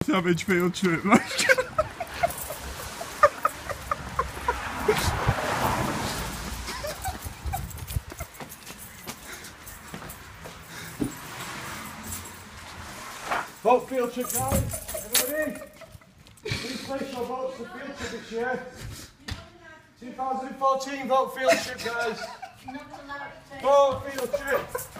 Savage field trip, mate. Vote field trip, guys. Everybody, please place your votes for field trip this year. 2014 vote field trip, guys. Vote field trip.